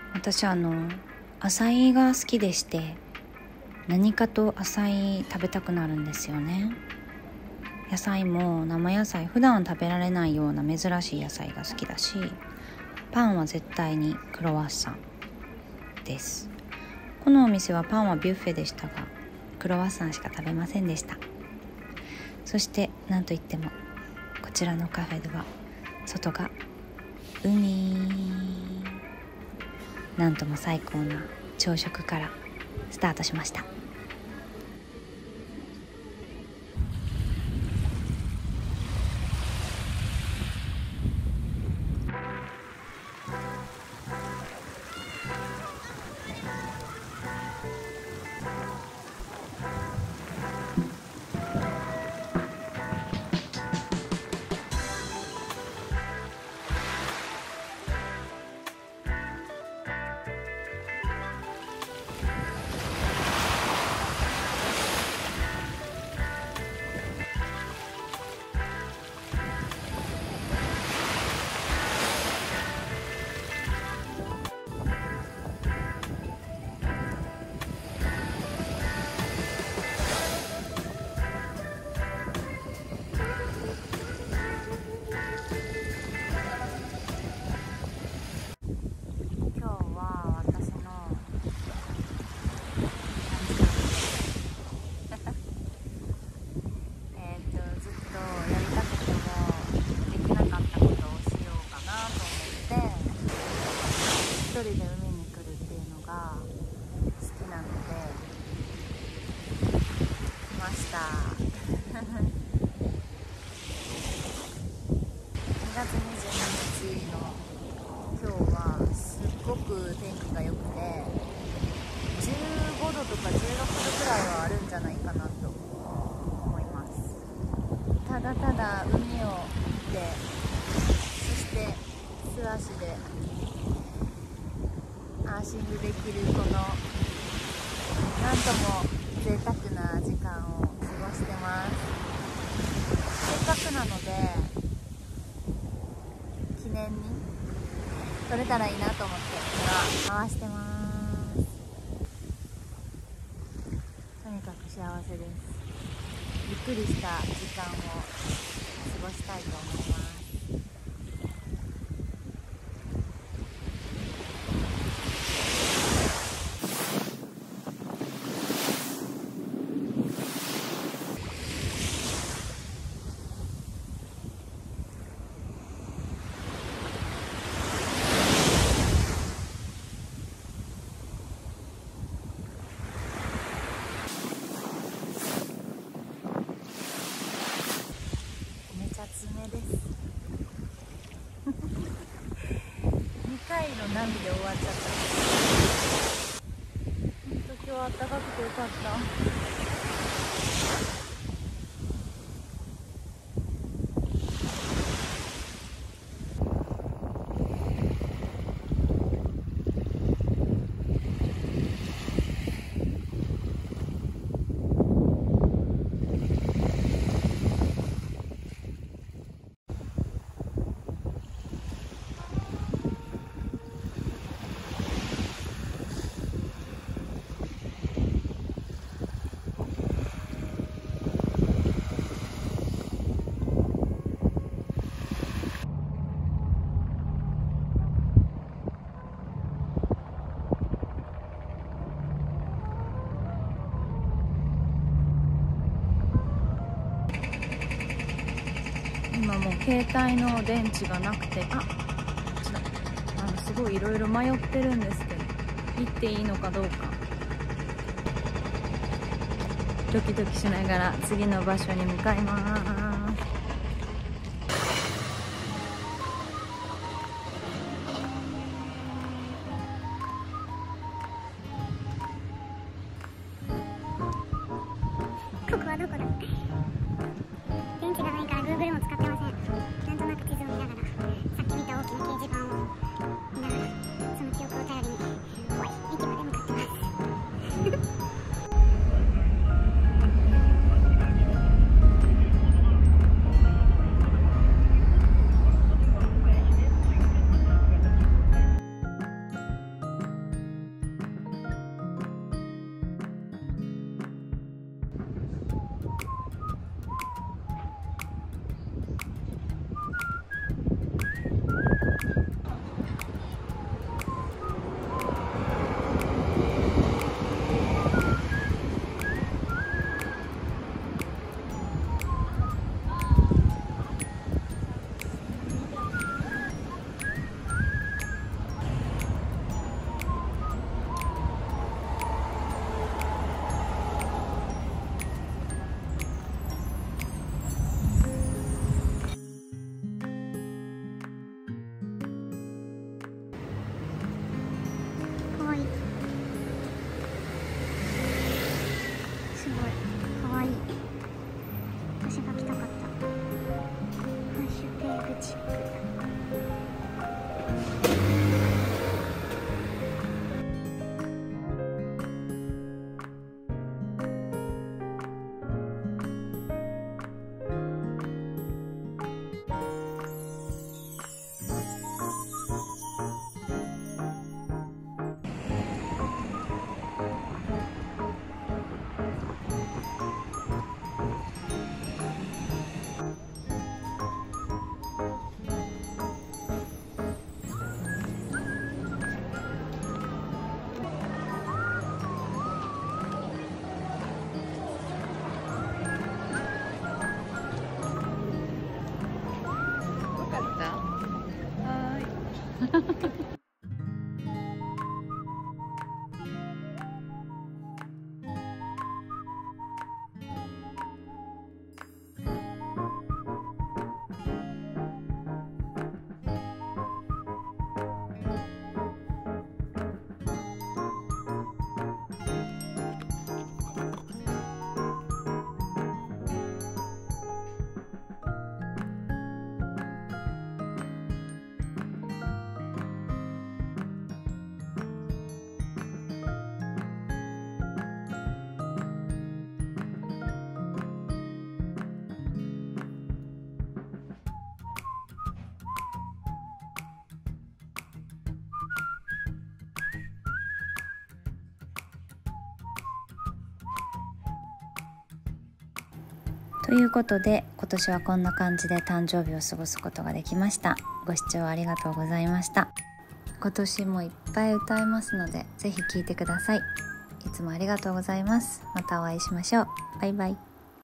私アサイが好きでして、何かとアサイ食べたくなるんですよね。野菜も生野菜、普段食べられないような珍しい野菜が好きだし、パンは絶対にクロワッサンです。このお店はパンはビュッフェでしたが、クロワッサンしか食べませんでした。そしてなんといってもこちらのカフェでは外が海、なんとも最高な朝食からスタートしました。一人で海に来るっていうのが好きなので来ました。2月22日の今日はすっごく天気が良くて、15度とか16度くらいはあるんじゃないかなと思います。ただただ海を見て、そして素足でアーシングできるこのなんとも贅沢な時間を過ごしてます。せっかくなので記念に撮れたらいいなと思って今回してます。とにかく幸せです。ゆっくりした時間を過ごしたいと思います。2回の波で終わっちゃった。本当今日は暖かくてよかった。今もう携帯の電池がなくて、すごいいろいろ迷ってるんですけど、行っていいのかどうかドキドキしながら次の場所に向かいます。 ここはどこだ？電池がないから Google も使ってません。なんとなく地図を見ながら、さっき見た大きな掲示板を見ながら、その記憶を頼りに怖い駅まで向かってます。 ということで今年はこんな感じで誕生日を過ごすことができました。ご視聴ありがとうございました。今年もいっぱい歌いますのでぜひ聴いてください。いつもありがとうございます。またお会いしましょう。バイバイ。